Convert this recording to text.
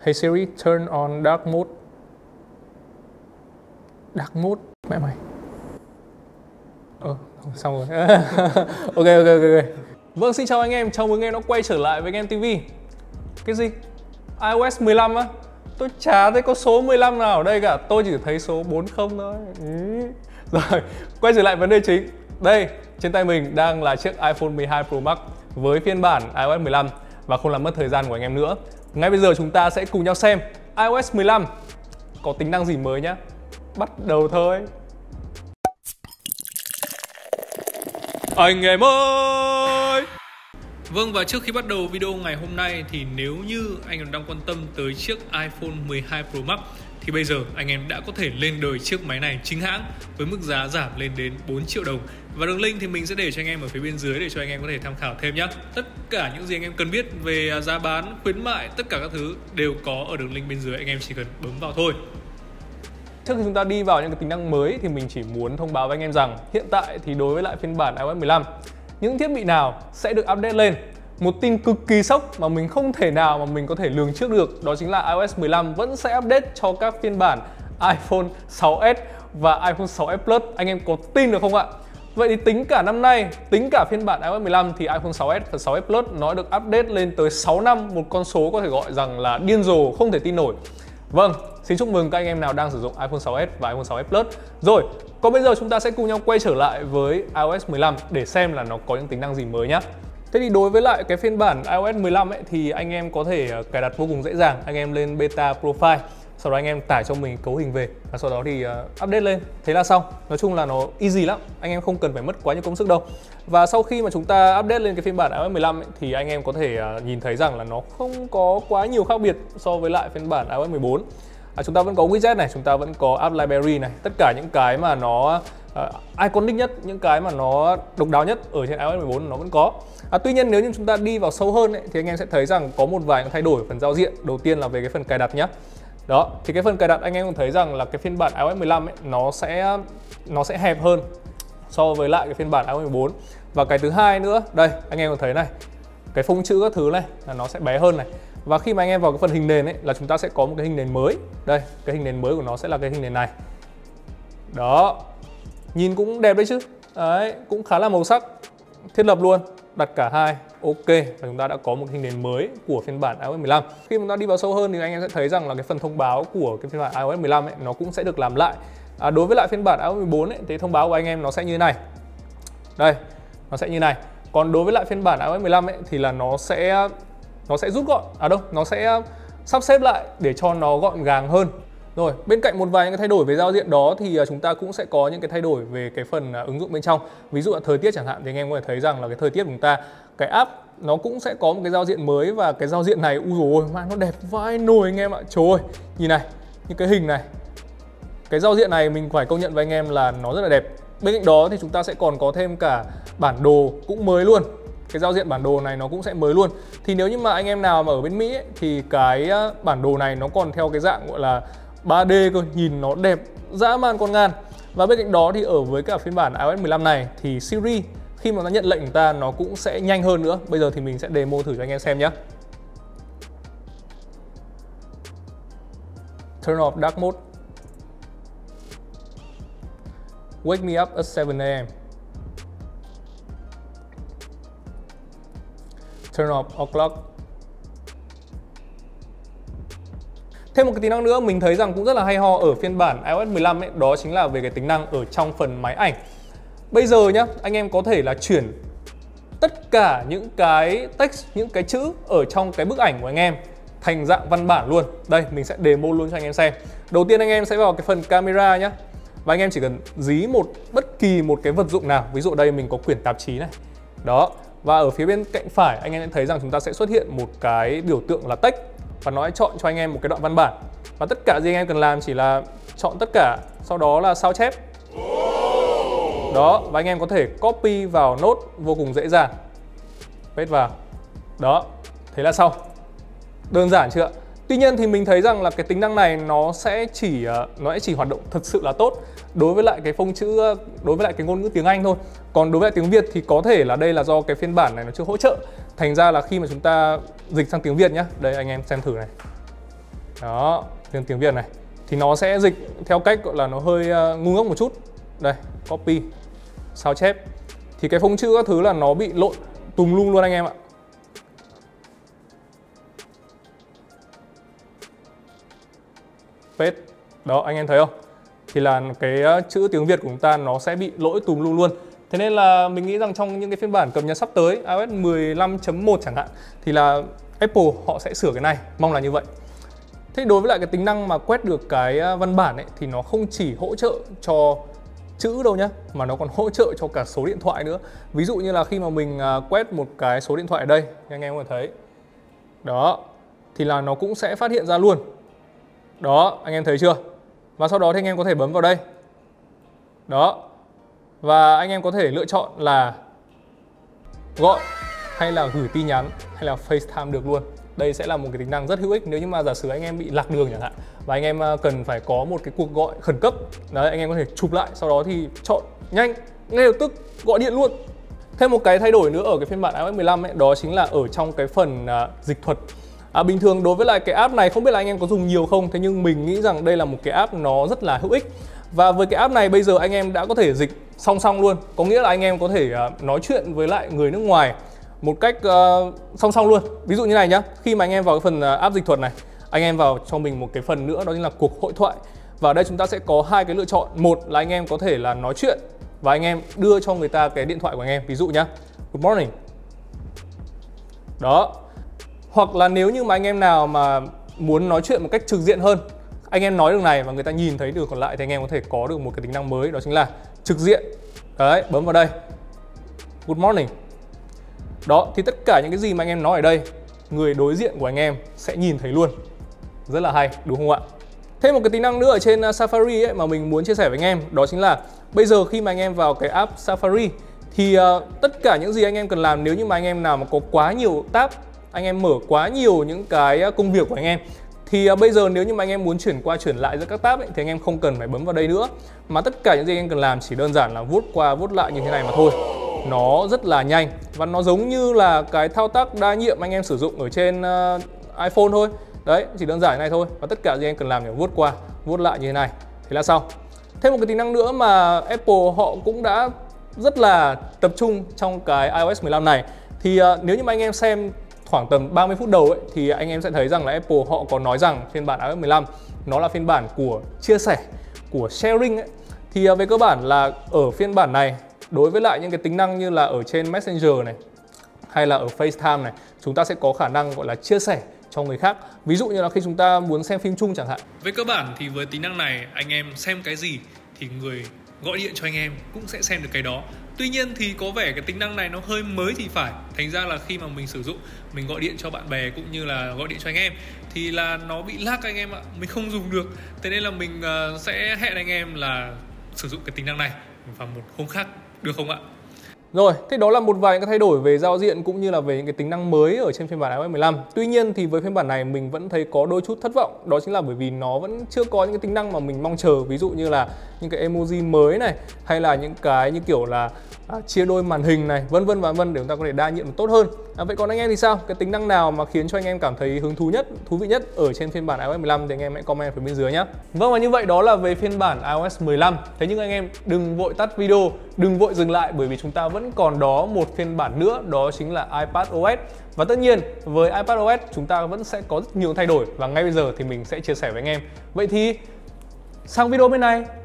Hey Siri, turn on dark mode. Dark mode, mẹ mày. Xong rồi. Ok. Vâng, xin chào anh em, chào mừng anh em đã quay trở lại với anh em TV. Cái gì? iOS 15 á? Tôi chả thấy có số 15 nào ở đây cả, tôi chỉ thấy số 40 thôi. Rồi, quay trở lại vấn đề chính. Đây, trên tay mình đang là chiếc iPhone 12 Pro Max với phiên bản iOS 15. Và không làm mất thời gian của anh em nữa, ngay bây giờ chúng ta sẽ cùng nhau xem iOS 15 có tính năng gì mới nhé. Bắt đầu thôi. Anh em ơi! Vâng, và trước khi bắt đầu video ngày hôm nay thì nếu như anh em đang quan tâm tới chiếc iPhone 12 Pro Max thì bây giờ anh em đã có thể lên đời chiếc máy này chính hãng với mức giá giảm lên đến 4 triệu đồng. Và đường link thì mình sẽ để cho anh em ở phía bên dưới để cho anh em có thể tham khảo thêm nhé. Tất cả những gì anh em cần biết về giá bán, khuyến mại, tất cả các thứ đều có ở đường link bên dưới, anh em chỉ cần bấm vào thôi. Trước khi chúng ta đi vào những cái tính năng mới thì mình chỉ muốn thông báo với anh em rằng hiện tại thì đối với lại phiên bản iOS 15, những thiết bị nào sẽ được update lên. Một tin cực kỳ sốc mà mình không thể nào mà mình có thể lường trước được, đó chính là iOS 15 vẫn sẽ update cho các phiên bản iPhone 6s và iPhone 6s Plus. Anh em có tin được không ạ? Vậy thì tính cả năm nay, tính cả phiên bản iOS 15 thì iPhone 6s và 6s Plus nó được update lên tới 6 năm, một con số có thể gọi rằng là điên rồ, không thể tin nổi. Vâng, xin chúc mừng các anh em nào đang sử dụng iPhone 6s và iPhone 6s Plus. Rồi, còn bây giờ chúng ta sẽ cùng nhau quay trở lại với iOS 15 để xem là nó có những tính năng gì mới nhé. Thế thì đối với lại cái phiên bản iOS 15 ấy thì anh em có thể cài đặt vô cùng dễ dàng. Anh em lên beta profile, sau đó anh em tải cho mình cấu hình về và sau đó thì update lên. Thế là xong. Nói chung là nó easy lắm, anh em không cần phải mất quá nhiều công sức đâu. Và sau khi mà chúng ta update lên cái phiên bản iOS 15 ấy, thì anh em có thể nhìn thấy rằng là nó không có quá nhiều khác biệt so với lại phiên bản iOS 14. Chúng ta vẫn có widget này, chúng ta vẫn có app library này, tất cả những cái mà nó iconic nhất, những cái mà nó độc đáo nhất ở trên iOS 14 nó vẫn có. Tuy nhiên nếu như chúng ta đi vào sâu hơn ấy, thì anh em sẽ thấy rằng có một vài những thay đổi phần giao diện. Đầu tiên là về cái phần cài đặt nhé. Đó, thì cái phần cài đặt anh em cũng thấy rằng là cái phiên bản iOS 15 ấy, nó sẽ hẹp hơn so với lại cái phiên bản iOS 14. Và cái thứ hai nữa, đây anh em còn thấy này, cái phông chữ các thứ này là nó sẽ bé hơn này. Và khi mà anh em vào cái phần hình nền ấy là chúng ta sẽ có một cái hình nền mới. Đây, cái hình nền mới của nó sẽ là cái hình nền này. Đó, nhìn cũng đẹp đấy chứ. Đấy, cũng khá là màu sắc, thiết lập luôn. Đặt cả hai, ok, và chúng ta đã có một hình nền mới của phiên bản iOS 15. Khi chúng ta đi vào sâu hơn thì anh em sẽ thấy rằng là cái phần thông báo của cái phiên bản iOS 15 ấy, nó cũng sẽ được làm lại. Đối với lại phiên bản iOS 14 ấy, thì thông báo của anh em nó sẽ như thế này. Đây, nó sẽ như này. Còn đối với lại phiên bản iOS 15 ấy, thì là nó sẽ rút gọn, nó sẽ sắp xếp lại để cho nó gọn gàng hơn. Rồi, bên cạnh một vài những cái thay đổi về giao diện đó thì chúng ta cũng sẽ có những cái thay đổi về cái phần ứng dụng bên trong. Ví dụ là thời tiết chẳng hạn thì anh em có thể thấy rằng là cái thời tiết của chúng ta, cái app nó cũng sẽ có một cái giao diện mới, và cái giao diện này ui dồi, nó đẹp vãi nồi anh em ạ. Trời ơi, nhìn này, những cái hình này. Cái giao diện này mình phải công nhận với anh em là nó rất là đẹp. Bên cạnh đó thì chúng ta sẽ còn có thêm cả bản đồ cũng mới luôn. Cái giao diện bản đồ này nó cũng sẽ mới luôn. Thì nếu như mà anh em nào mà ở bên Mỹ ấy, thì cái bản đồ này nó còn theo cái dạng gọi là 3D cơ, nhìn nó đẹp dã man con ngan. Và bên cạnh đó thì ở với cả phiên bản iOS 15 này thì Siri khi mà nó nhận lệnh của ta nó cũng sẽ nhanh hơn nữa. Bây giờ thì mình sẽ demo thử cho anh em xem nhé. Turn off dark mode. Wake me up at 7 AM. Turn off o'clock. Thêm một cái tính năng nữa mình thấy rằng cũng rất là hay ho ở phiên bản iOS 15 ấy, đó chính là về cái tính năng ở trong phần máy ảnh. Bây giờ nhá, anh em có thể là chuyển tất cả những cái text, những cái chữ ở trong cái bức ảnh của anh em thành dạng văn bản luôn. Đây, mình sẽ demo luôn cho anh em xem. Đầu tiên anh em sẽ vào cái phần camera nhá. Và anh em chỉ cần dí bất kỳ một cái vật dụng nào. Ví dụ đây mình có quyển tạp chí này. Đó. Và ở phía bên cạnh phải anh em sẽ thấy rằng chúng ta sẽ xuất hiện một cái biểu tượng là text. Và nó sẽ chọn cho anh em một cái đoạn văn bản. Và tất cả gì anh em cần làm chỉ là chọn tất cả, sau đó là sao chép. Đó, và anh em có thể copy vào nốt vô cùng dễ dàng. Paste vào. Đó, thế là xong. Đơn giản chưa ạ? Tuy nhiên thì mình thấy rằng là cái tính năng này nó sẽ chỉ hoạt động thực sự là tốt đối với lại cái phông chữ, đối với lại cái ngôn ngữ tiếng Anh thôi. Còn đối với lại tiếng Việt thì có thể là đây là do cái phiên bản này nó chưa hỗ trợ. Thành ra là khi mà chúng ta dịch sang tiếng Việt nhá, đây anh em xem thử này. Đó, tiếng Việt này. Thì nó sẽ dịch theo cách gọi là nó hơi ngu ngốc một chút. Đây, copy, sao chép. Thì cái phông chữ các thứ là nó bị lộn tùm lum luôn anh em ạ. Paste. Đó, anh em thấy không? Thì là cái chữ tiếng Việt của chúng ta nó sẽ bị lỗi tùm lum luôn. Thế nên là mình nghĩ rằng trong những cái phiên bản cập nhật sắp tới iOS 15.1 chẳng hạn thì là Apple họ sẽ sửa cái này, mong là như vậy. Thế đối với lại cái tính năng mà quét được cái văn bản ấy thì nó không chỉ hỗ trợ cho chữ đâu nhá, mà nó còn hỗ trợ cho cả số điện thoại nữa. Ví dụ như là khi mà mình quét một cái số điện thoại ở đây, anh em có thể thấy. Đó, thì là nó cũng sẽ phát hiện ra luôn. Đó, anh em thấy chưa? Và sau đó thì anh em có thể bấm vào đây. Đó. Và anh em có thể lựa chọn là gọi hay là gửi tin nhắn hay là FaceTime được luôn. Đây sẽ là một cái tính năng rất hữu ích nếu như mà giả sử anh em bị lạc đường chẳng hạn và anh em cần phải có một cái cuộc gọi khẩn cấp. Đấy, anh em có thể chụp lại, sau đó thì chọn nhanh, ngay lập tức gọi điện luôn. Thêm một cái thay đổi nữa ở cái phiên bản iOS 15 ấy, đó chính là ở trong cái phần dịch thuật. Bình thường đối với lại cái app này không biết là anh em có dùng nhiều không, thế nhưng mình nghĩ rằng đây là một cái app nó rất là hữu ích. Và với cái app này bây giờ anh em đã có thể dịch song song luôn. Có nghĩa là anh em có thể nói chuyện với lại người nước ngoài một cách song song luôn. Ví dụ như này nhá, khi mà anh em vào cái phần app dịch thuật này, anh em vào cho mình một cái phần nữa đó chính là cuộc hội thoại. Và ở đây chúng ta sẽ có hai cái lựa chọn. Một là anh em có thể là nói chuyện và anh em đưa cho người ta cái điện thoại của anh em. Ví dụ nhá, good morning. Đó. Hoặc là nếu như mà anh em nào mà muốn nói chuyện một cách trực diện hơn, anh em nói đường này và người ta nhìn thấy đường còn lại thì anh em có thể có được một cái tính năng mới, đó chính là trực diện. Đấy, bấm vào đây, good morning. Đó, thì tất cả những cái gì mà anh em nói ở đây, người đối diện của anh em sẽ nhìn thấy luôn. Rất là hay, đúng không ạ? Thêm một cái tính năng nữa ở trên Safari ấy mà mình muốn chia sẻ với anh em, đó chính là bây giờ khi mà anh em vào cái app Safari thì tất cả những gì anh em cần làm nếu như mà anh em nào mà có quá nhiều tab, anh em mở quá nhiều những cái công việc của anh em, thì bây giờ nếu như mà anh em muốn chuyển qua chuyển lại giữa các tab ấy, thì anh em không cần phải bấm vào đây nữa, mà tất cả những gì anh em cần làm chỉ đơn giản là vuốt qua vuốt lại như thế này mà thôi. Nó rất là nhanh và nó giống như là cái thao tác đa nhiệm anh em sử dụng ở trên iPhone thôi. Đấy, chỉ đơn giản như này thôi. Và tất cả gì anh cần làm để vuốt qua vuốt lại như thế này. Thế là xong. Thêm một cái tính năng nữa mà Apple họ cũng đã rất là tập trung trong cái iOS 15 này, thì nếu như mà anh em xem khoảng tầm 30 phút đầu ấy, thì anh em sẽ thấy rằng là Apple họ có nói rằng phiên bản iOS 15 nó là phiên bản của chia sẻ, của sharing ấy. Thì về cơ bản là ở phiên bản này, đối với lại những cái tính năng như là ở trên Messenger này hay là ở FaceTime này, chúng ta sẽ có khả năng gọi là chia sẻ cho người khác. Ví dụ như là khi chúng ta muốn xem phim chung chẳng hạn. Về cơ bản thì với tính năng này, anh em xem cái gì thì người gọi điện cho anh em cũng sẽ xem được cái đó. Tuy nhiên thì có vẻ cái tính năng này nó hơi mới thì phải. Thành ra là khi mà mình sử dụng, mình gọi điện cho bạn bè cũng như là gọi điện cho anh em thì là nó bị lag anh em ạ. Mình không dùng được. Thế nên là mình sẽ hẹn anh em là sử dụng cái tính năng này vào một hôm khác, được không ạ? Rồi, thế đó là một vài cái thay đổi về giao diện cũng như là về những cái tính năng mới ở trên phiên bản iOS 15. Tuy nhiên thì với phiên bản này mình vẫn thấy có đôi chút thất vọng. Đó chính là bởi vì nó vẫn chưa có những cái tính năng mà mình mong chờ. Ví dụ như là những cái emoji mới này, hay là những cái như kiểu là chia đôi màn hình này, vân vân và vân, để chúng ta có thể đa nhiệm tốt hơn. Vậy còn anh em thì sao? Cái tính năng nào mà khiến cho anh em cảm thấy hứng thú nhất, thú vị nhất ở trên phiên bản iOS 15 thì anh em hãy comment phía bên dưới nhé. Vâng, và như vậy đó là về phiên bản iOS 15. Thế nhưng anh em đừng vội tắt video, đừng vội dừng lại, bởi vì chúng ta vẫn còn đó một phiên bản nữa, đó chính là iPadOS. Và tất nhiên với iPadOS chúng ta vẫn sẽ có rất nhiều thay đổi và ngay bây giờ thì mình sẽ chia sẻ với anh em. Vậy thì sang video bên này